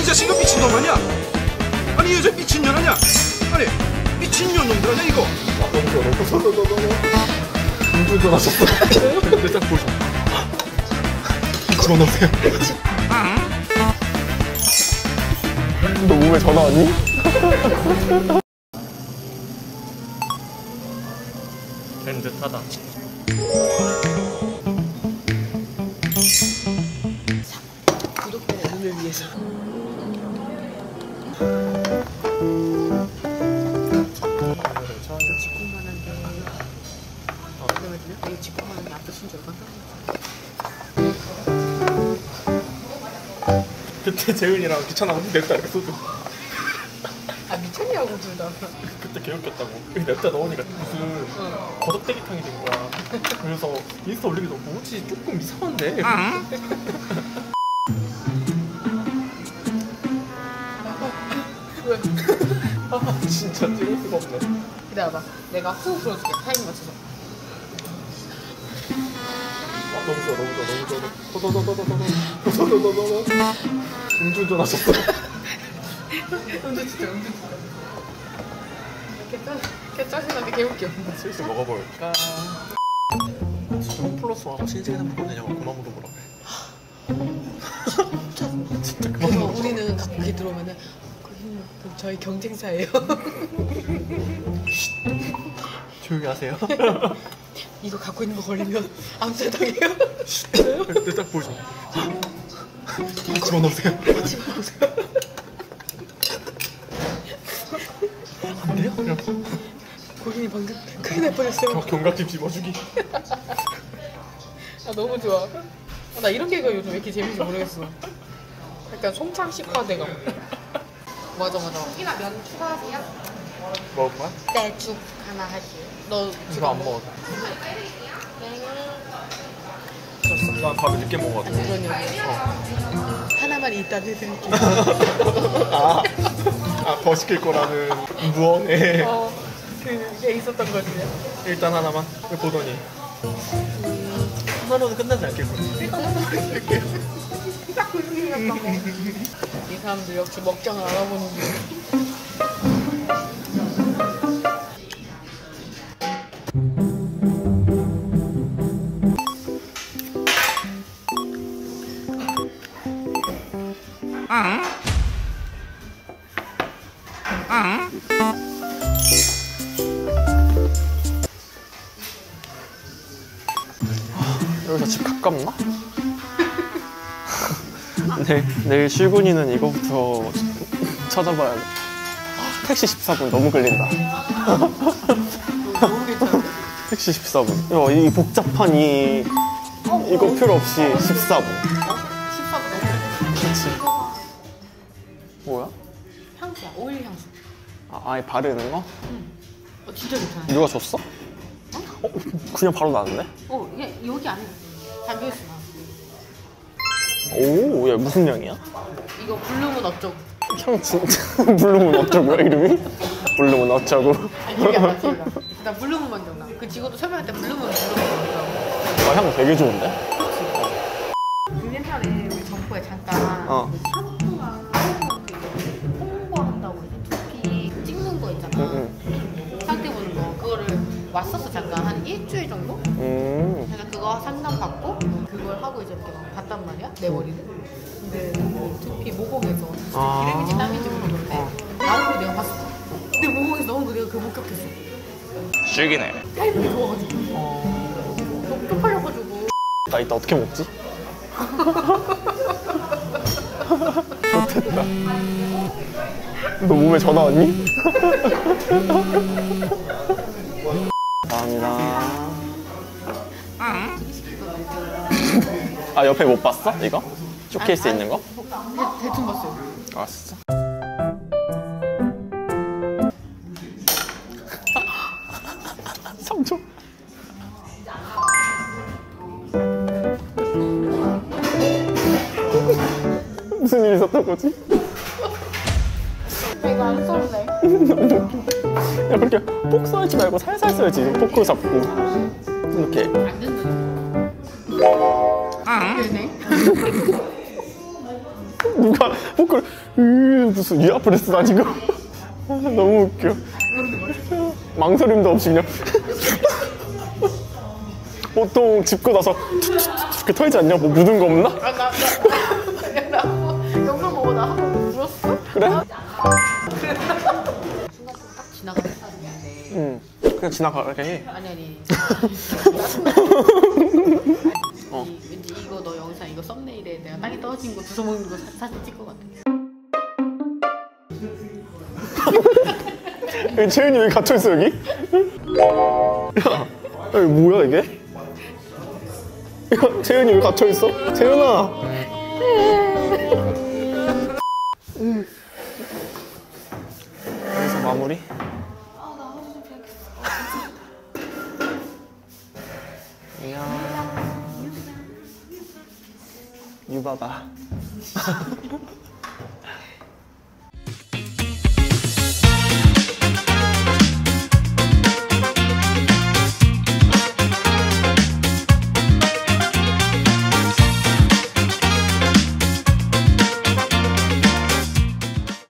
아니 이 자식아 미친놈 아니야? 아니 이 여자 미친년 아니야? 아니 미친년 놈들 아니야 이거? 너무 전하셨어. 내 짝 보셔. 그만하세요. 너 몸에 전화 왔니? 된 듯하다. 구독자 여러분을 위해서. 직공만한데. 그래가지고 이 직공만한데 앞에 순 줄 알았다. 그때 재은이랑 귀찮아서 냅다 이렇게 쏘죠. 아 미쳤냐고 둘 다. 그때 개웃겼다고. 냅다 넣으니까 무슨 버덕대기탕이 된 거야. 그래서 인스타 올리기도 뭐지 조금 이상한데. 왜? 진짜 찍을 수가 없네. 기다려봐. 내가 후 불어줄게. 타이밍 맞춰서. 너무 좋아, 너무 좋아, 너무 좋아. 도도도도도도도도도도도도. 음주운전 하셨어. 음주 진짜. 개짜증나게 개웃겨. 슬슬 먹어볼까? 진짜 홈플러스 와서 신세계 상품 되냐고 그만 물어보라 그래. 진짜 그만 그래서 물어보라. 우리는 거기 들어오면은 거기는 저희 경쟁사예요. 조용히 하세요. 이거 갖고 있는 거 걸리면 암살당해요. 내 딱 보죠. 그만하세요. 집에 오세요. 안 돼요? 그냥 고객님 방금 큰일 날 뻔했어요. 경각심 집어주기. 아 너무 좋아. 나 이런 개가 요즘 왜 이렇게 재밌는지 모르겠어. 약간 송창식화돼가. 맞아. 여기나 면 추가하세요? 먹을 거야? 네, 죽 하나 할게요. 너 이거 안 먹어. 난 밥을 늦게 먹어가지고. 그러냐고. 하나만 이따 해드릴게요. 더 시킬 거라는 무언에 그게 있었던 거지. 일단 하나만 보더니 하나로는 끝나지 않겠어. 딱 그렇게 생겼다고. 이 사람들 역시 먹장을 알아보는 게. 여기서 집 가깝나? 내일 출근이는 이거부터 찾아봐야 돼. 택시 14분 너무 걸린다. 너무 괜찮은데? 택시 14분. 이 복잡한 이거 필요 없이 14분. 14분 너무 그치. 뭐야? 향수야. 오일 향수. 아예 바르는 거? 진짜 괜찮아. 누가 줬어? 그냥 바로 나는데? 이게 여기 안에 담겨있어. 오, 야 무슨 향이야? 이거 블루문 어쩌고. 향 진짜 블루문 어쩌고요 이름이? 블루문 어쩌고. 기억이 안 나지? 나 블루문만 기억나. 그 직원도 설명할 때 블루문 어쩌고. 향 되게 좋은데? 옛날에 우리 점포에 잠깐 샴푸랑 홍보한다고 해서 두피 찍는 거 있잖아. 상태 보는 거. 그거를 왔었어 잠깐 한 일주일 정도? 그래서 그거 상담 받고 그걸 하고 이제 이렇게 막 봤단 말이야 내 머리를. 근데 그 두피 모공에서 기름인지 땀인지 모르는데 나온 거 내가 봤어. 내 모공에서 나온 거 내가 그거 목격했어. 죽이네. 타이밍이 좋아가지고 너무 쪽팔려가지고. 나 이따 어떻게 먹지? 좋겠다. 너 몸에 전화 왔니? 감사합니다. 아 옆에 못 봤어? 이거? 쇼케이스 있는 거? 대충 봤어요. 아 진짜? 삼촌. 무슨 일이 있었던 거지? 내가 안 쏠래. 야, 그렇게 폭 쏘지 말고 살살 쏘야지. 포크 잡고 이렇게. 안 된다. 되네. 누가 포크를 무슨 유아프레스 다니고 너무 웃겨. 망설임도 없이 그냥 보통 짚고 나서 이렇게 털지 않냐? 뭐 묻은 거 없나? 나 영상 보고 나 한 번 울었어. 그래? 순간 딱 지나가는 사람인데. 응. 그냥 지나가게 해. 아니. 왠지 이거 너 영상 이거 썸네일에 내가 땅에 떨어진 거 주워 먹는 거 사진 찍을 것 같아. 채은이 여기 갇혀있어 여기? 야 여기 뭐야 이게? 야 채은이 왜 갇혀있어? 채은아. 여기서 마무리? 나 하루 좀 쉬어야겠어. 이야 유바바